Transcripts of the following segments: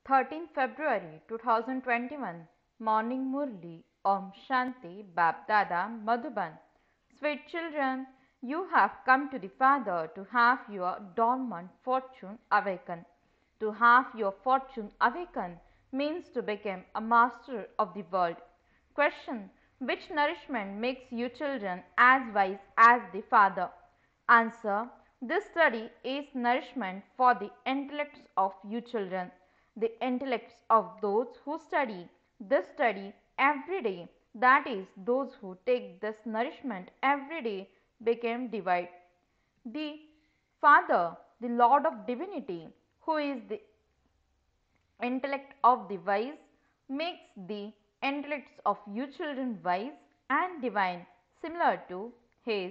13 February 2021 Morning Murli Om Shanti Bab Dada Madhuban. Sweet children, you have come to the Father to have your dormant fortune awaken. To have your fortune awaken means to become a master of the world. Question: which nourishment makes you children as wise as the Father? Answer: this study is nourishment for the intellects of you children. The intellects of those who study this study every day, that is, those who take this nourishment every day, became divine. The Father, the Lord of divinity, who is the intellect of the wise, makes the intellects of you children wise and divine, similar to his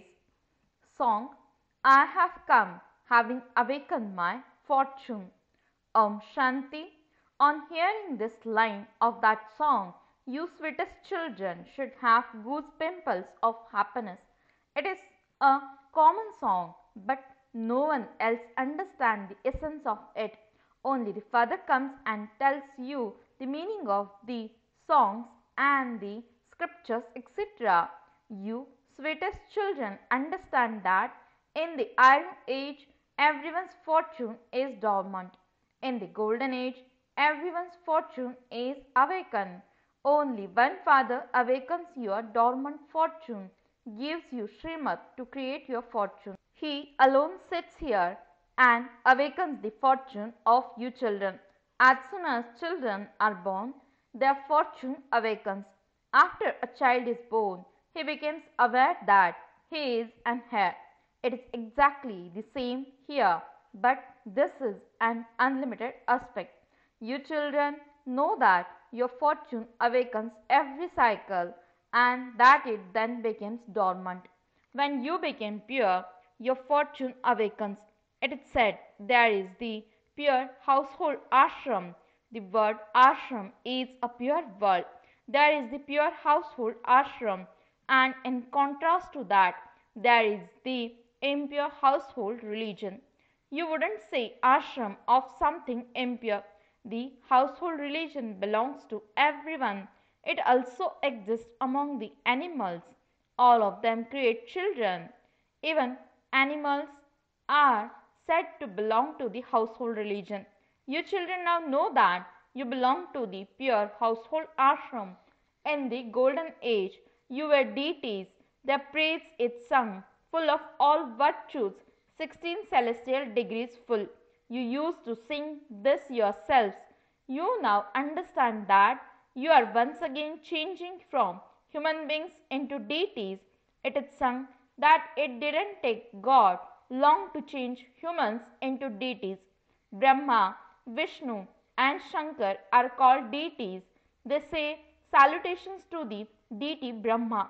song, I have come having awakened my fortune. Om Shanti. On hearing this line of that song, you sweetest children should have goose pimples of happiness. It is a common song, but no one else understands the essence of it. Only the Father comes and tells you the meaning of the songs and the scriptures, etc. You sweetest children understand that in the Iron Age everyone's fortune is dormant. In the Golden Age everyone's fortune is awakened. Only one Father awakens your dormant fortune, gives you Srimad to create your fortune. He alone sits here and awakens the fortune of you children. As soon as children are born, their fortune awakens. After a child is born, he becomes aware that he is an heir. It is exactly the same here, but this is an unlimited aspect. You children know that your fortune awakens every cycle and that it then becomes dormant. When you become pure, your fortune awakens. It is said there is the pure household ashram. The word ashram is a pure word. There is the pure household ashram, and in contrast to that, there is the impure household religion. You wouldn't say ashram of something impure. The household religion belongs to everyone. It also exists among the animals. All of them create children. Even animals are said to belong to the household religion. You children now know that you belong to the pure household ashram. In the golden age, you were deities. Their praise is sung, full of all virtues, 16 celestial degrees full. You used to sing this yourselves. You now understand that you are once again changing from human beings into deities. It is sung that it didn't take God long to change humans into deities. Brahma, Vishnu, and Shankar are called deities. They say salutations to the deity Brahma,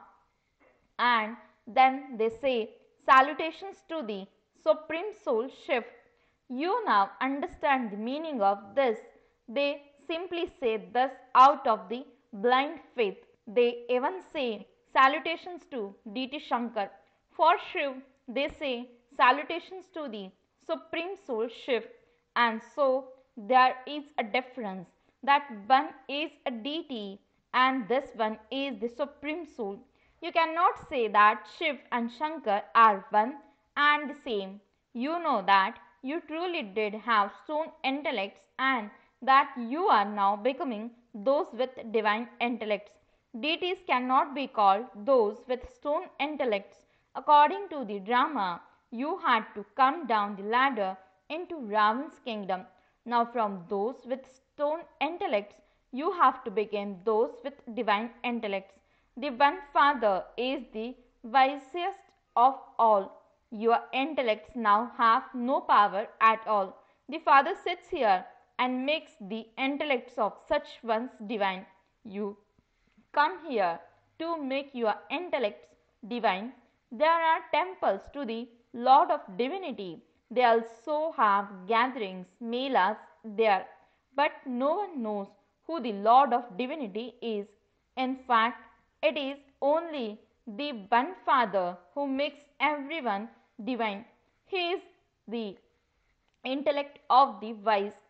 and then they say salutations to the Supreme Soul Shiv. You now understand the meaning of this. They simply say this out of the blind faith. They even say salutations to deity Shankar. For Shiv, they say salutations to the Supreme Soul Shiv. And so there is a difference, that one is a deity and this one is the Supreme Soul. You cannot say that Shiv and Shankar are one and the same. You know that you truly did have stone intellects and that you are now becoming those with divine intellects. Deities cannot be called those with stone intellects. According to the drama, you had to come down the ladder into Ravan's kingdom. Now, from those with stone intellects, you have to become those with divine intellects. The one Father is the wisest of all. Your intellects now have no power at all. The Father sits here and makes the intellects of such ones divine. You come here to make your intellects divine. There are temples to the Lord of Divinity. They also have gatherings, melas there. But no one knows who the Lord of Divinity is. In fact, it is only the one Father who makes everyone divine. He is the intellect of the wise.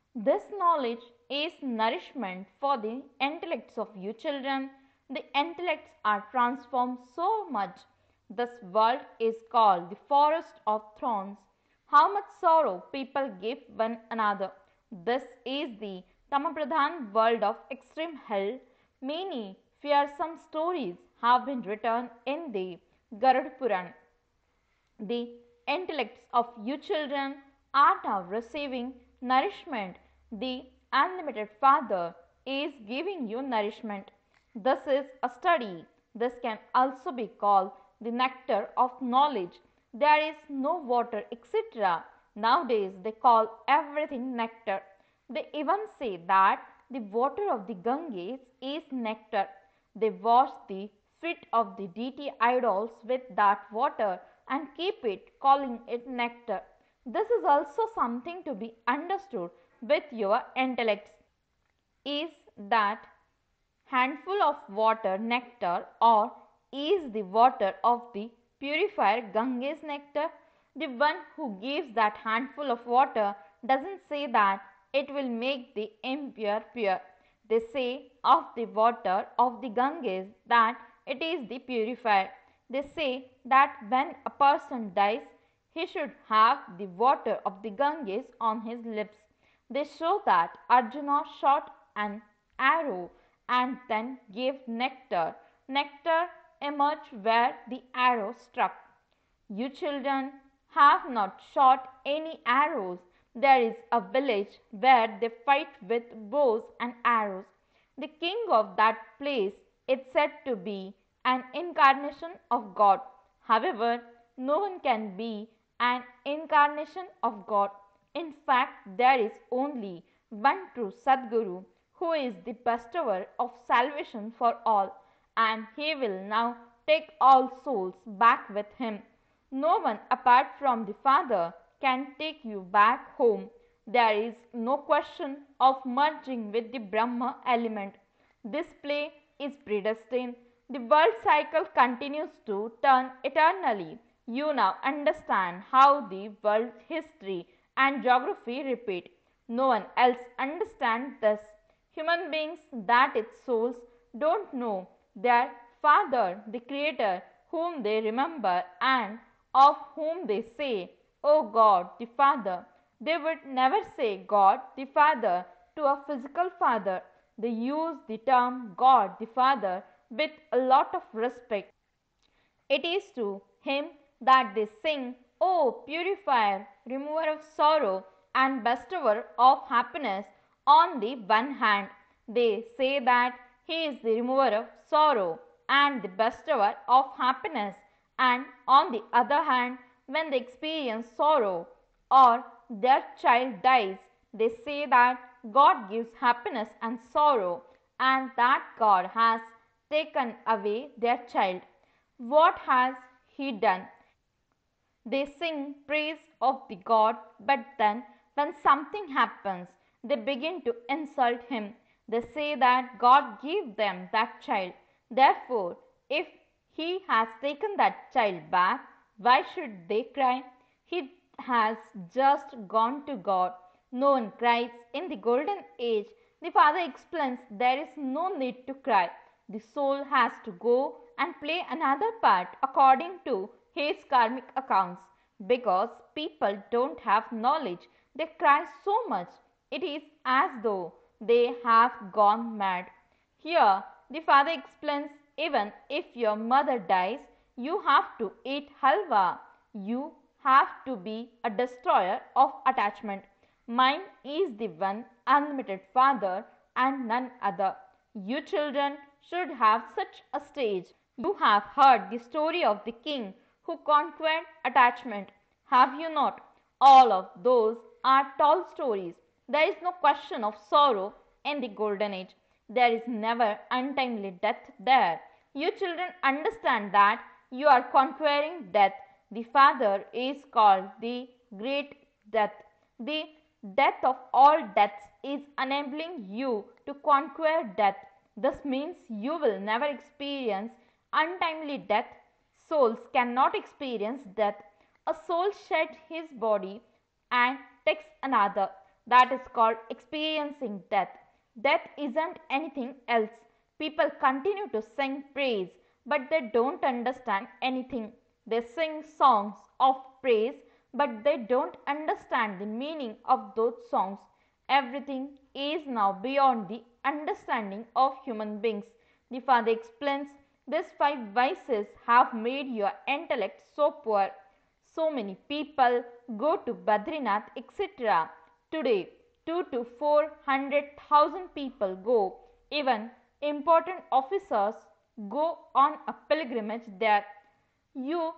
This knowledge is nourishment for the intellects of you children. The intellects are transformed so much. This world is called the forest of thorns. How much sorrow people give one another. This is the Tamapradhan world of extreme hell. Many fearsome stories have been written in the Garud Puran. The intellects of you children are now receiving nourishment. The unlimited Father is giving you nourishment. This is a study. This can also be called the nectar of knowledge. There is no water, etc. Nowadays they call everything nectar. They even say that the water of the Ganges is nectar. They wash the feet of the deity idols with that water and keep it, calling it nectar. This is also something to be understood with your intellects. Is that handful of water nectar, or is the water of the purifier Ganges nectar? The one who gives that handful of water doesn't say that it will make the impure pure. They say of the water of the Ganges that it is the purifier. They say that when a person dies, he should have the water of the Ganges on his lips. They show that Arjuna shot an arrow and then gave nectar. Nectar emerged where the arrow struck. You children have not shot any arrows. There is a village where they fight with bows and arrows. The king of that place is said to be an incarnation of God. However, no one can be an incarnation of God. In fact, there is only one true Sadguru who is the bestower of salvation for all, and he will now take all souls back with him. No one apart from the Father can take you back home. There is no question of merging with the Brahma element. This play is predestined. The world cycle continues to turn eternally. You now understand how the world's history and geography repeat. No one else understands this. Human beings, that its souls, don't know their Father, the Creator, whom they remember and of whom they say, O God the Father. They would never say God the Father to a physical father. They use the term God the Father with a lot of respect. It is to him that they sing, O purifier, remover of sorrow, and bestower of happiness. On the one hand, they say that he is the remover of sorrow and the bestower of happiness, and on the other hand, when they experience sorrow or their child dies, they say that God gives happiness and sorrow, and that God has taken away their child. What has he done? They sing praise of the God, but then when something happens, they begin to insult him. They say that God gave them that child. Therefore, if he has taken that child back, why should they cry? He has just gone to God. No one cries. In the golden age, the Father explains there is no need to cry. The soul has to go and play another part according to his karmic accounts. Because people don't have knowledge, they cry so much. It is as though they have gone mad. Here, the Father explains even if your mother dies, you have to eat halwa. You have to be a destroyer of attachment. Mine is the one unlimited Father and none other. You children should have such a stage. You have heard the story of the king who conquered attachment. Have you not? All of those are tall stories. There is no question of sorrow in the golden age. There is never untimely death there. You children understand that you are conquering death. The Father is called the Great Death. The death of all deaths is enabling you to conquer death. This means you will never experience untimely death. Souls cannot experience death. A soul sheds his body and takes another. That is called experiencing death. Death isn't anything else. People continue to sing praise, but they don't understand anything. They sing songs of praise, but they don't understand the meaning of those songs. Everything is now beyond the understanding of human beings. The Father explains, these five vices have made your intellect so poor. So many people go to Badrinath, etc. Today, 2 to 400,000 people go. Even important officers go on a pilgrimage there. You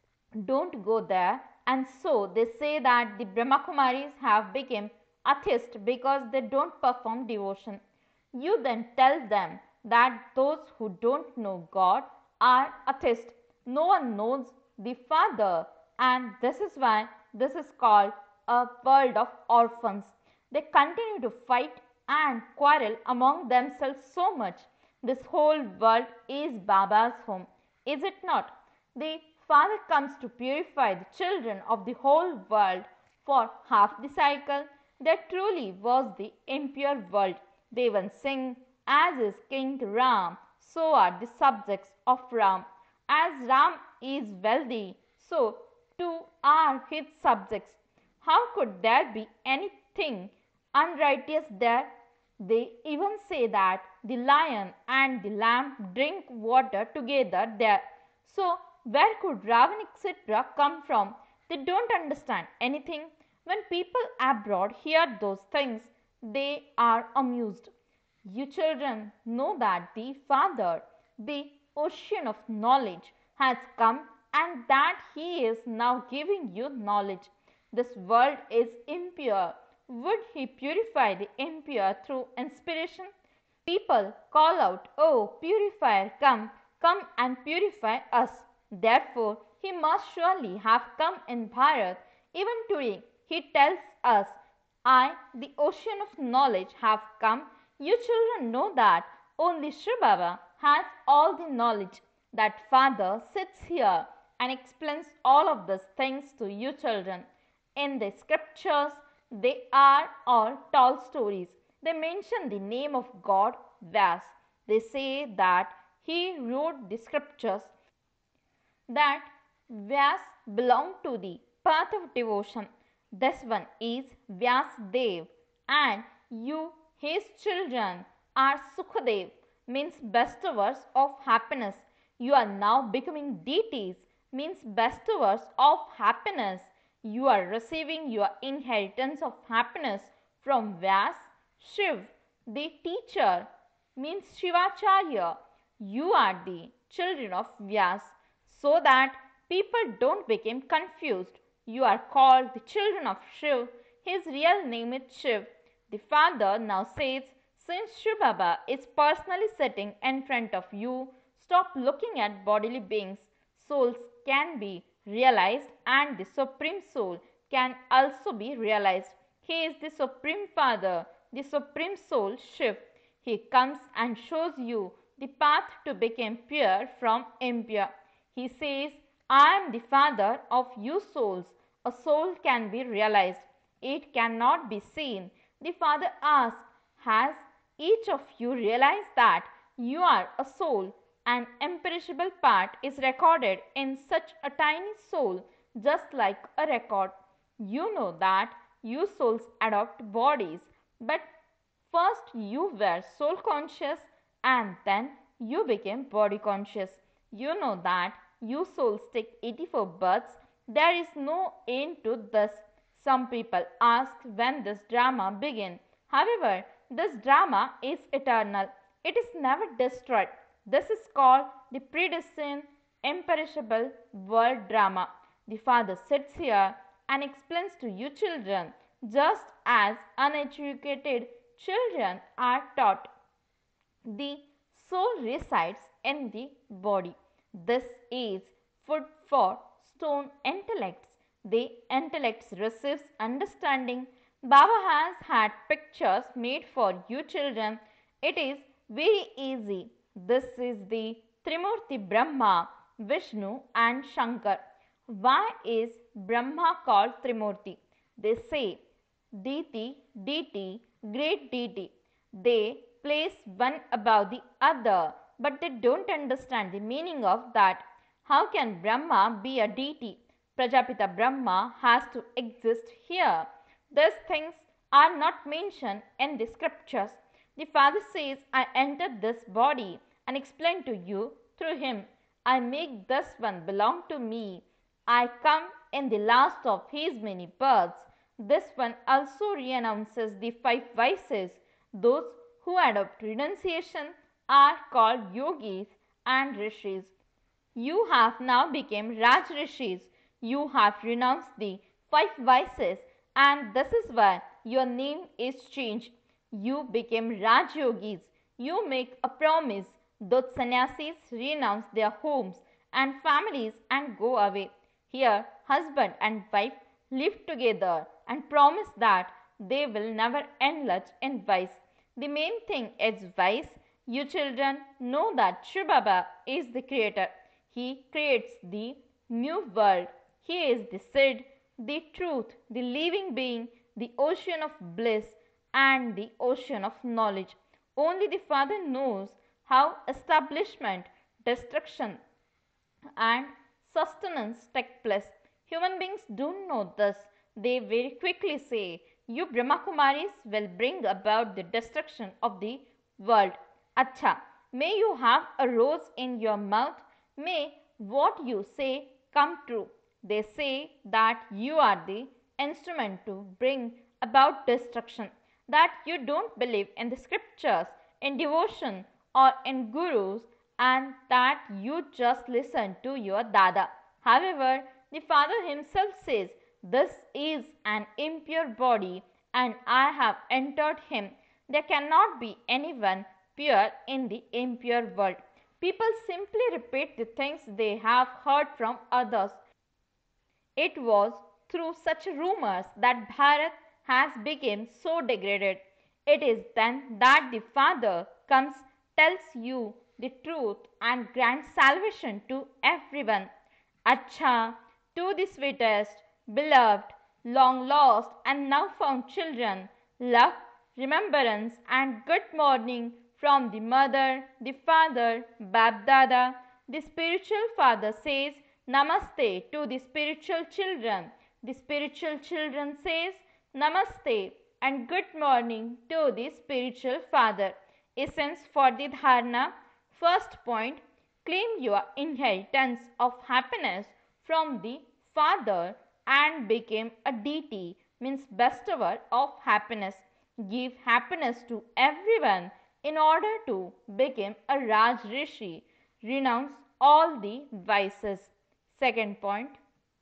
don't go there, and so they say that the Brahmakumaris have become atheists because they don't perform devotion. You then tell them that those who don't know God are atheists. No one knows the Father, and this is why this is called a world of orphans. They continue to fight and quarrel among themselves so much. This whole world is Baba's home, is it not? The Father comes to purify the children of the whole world. For half the cycle, there truly was the impure world. They even sing, as is King Ram, so are the subjects of Ram. As Ram is wealthy, so too are his subjects. How could there be anything unrighteous there? They even say that the lion and the lamb drink water together there. So, where could Ravan etc. come from? They don't understand anything. When people abroad hear those things, they are amused. You children know that the Father, the ocean of knowledge, has come and that He is now giving you knowledge. This world is impure. Would He purify the impure through inspiration? People call out, "Oh, purifier, come, come and purify us." Therefore, He must surely have come in Bharat. Even today, He tells us, "I, the ocean of knowledge, have come." You children know that only Shri Baba has all the knowledge. That Father sits here and explains all of these things to you children. In the scriptures, they are all tall stories. They mention the name of God, Vyas. They say that he wrote the scriptures, that Vyas belonged to the path of devotion. This one is Vyasdev, and you, his children, are Sukhadev, means bestowers of happiness. You are now becoming deities, means bestowers of happiness. You are receiving your inheritance of happiness from Vyas. Shiv, the teacher, means Shivacharya. You are the children of Vyas, so that people don't become confused. You are called the children of Shiv. His real name is Shiv. The Father now says, since Shiv Baba is personally sitting in front of you, stop looking at bodily beings. Souls can be realized and the Supreme Soul can also be realized. He is the Supreme Father, the Supreme Soul Shiv. He comes and shows you the path to become pure from impure. He says, I am the Father of you souls. A soul can be realized. It cannot be seen. The Father asks, has each of you realized that you are a soul? An imperishable part is recorded in such a tiny soul, just like a record. You know that you souls adopt bodies, but first you were soul conscious and then you became body conscious. You know that you souls take 84 births. There is no end to this. Some people ask when this drama began. However, this drama is eternal. It is never destroyed. This is called the predestined imperishable world drama. The Father sits here and explains to you children, just as uneducated children are taught. The soul resides in the body. This is food for stone intellects. The intellects receives understanding. Baba has had pictures made for you children. It is very easy. This is the Trimurti Brahma, Vishnu and Shankar. Why is Brahma called Trimurti? They say Deity, deity, great deity. They place one above the other, but they don't understand the meaning of that. How can Brahma be a deity? Prajapita Brahma has to exist here. These things are not mentioned in the scriptures. The Father says, I entered this body and explain to you through him. I make this one belong to me. I come in the last of his many births. This one also renounces the five vices. Those who adopt renunciation are called yogis and rishis. You have now become Raj Rishis. You have renounced the five vices, and this is why your name is changed. You became Raj Yogis. You make a promise. Those sannyasis renounce their homes and families and go away. Here, husband and wife live together and promise that they will never indulge in vice. The main thing is vice. You children know that Shiv Baba is the creator. He creates the new world. He is the seed, the truth, the living being, the ocean of bliss, and the ocean of knowledge. Only the Father knows how establishment, destruction, and sustenance take place. Human beings don't know this. They very quickly say, you Brahmakumaris will bring about the destruction of the world. Acha, may you have a rose in your mouth. May what you say come true. They say that you are the instrument to bring about destruction, that you don't believe in the scriptures, in devotion, or in gurus, and that you just listen to your Dada. However, the Father himself says, this is an impure body and I have entered him. There cannot be anyone pure in the impure world. People simply repeat the things they have heard from others. It was through such rumors that Bharat has become so degraded. It is then that the Father comes, tells you the truth and grants salvation to everyone. Acha, to the sweetest, beloved, long lost and now found children, love, remembrance and good morning from the mother, the father, Bab Dada. The spiritual father says Namaste to the spiritual children. The spiritual children says Namaste and good morning to the spiritual father. Essence for the dharana. First point, claim your inheritance of happiness from the Father and become a deity, means bestower of happiness. Give happiness to everyone in order to become a Raj Rishi. Renounce all the vices. Second point,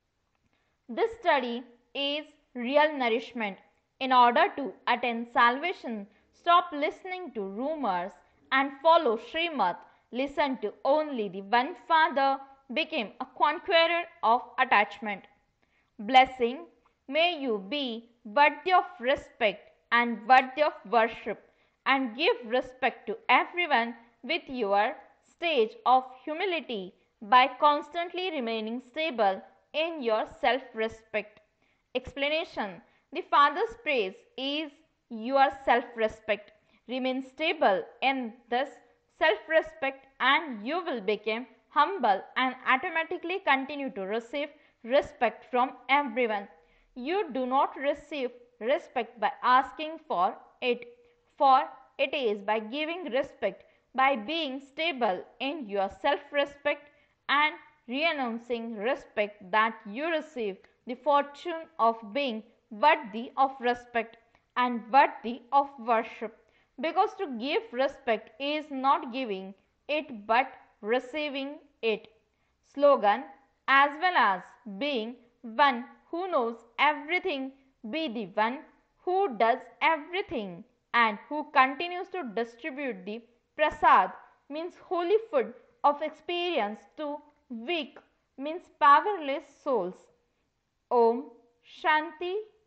this study is real nourishment. In order to attain salvation, stop listening to rumors and follow Srimad. Listen to only the one Father, became a conqueror of attachment. Blessing, may you be worthy of respect and worthy of worship, and give respect to everyone with your stage of humility by constantly remaining stable in your self-respect. Explanation, the Father's praise is your self-respect. Remain stable in this self-respect and you will become humble and automatically continue to receive respect from everyone. You do not receive respect by asking for it is by giving respect, by being stable in your self-respect and renouncing respect that you receive the fortune of being worthy of respect and worthy of worship. Because to give respect is not giving it but receiving it. Slogan, as well as being one who knows everything, be the one who does everything and who continues to distribute the prasad, means holy food of experience to weak, means powerless souls. Om Shanti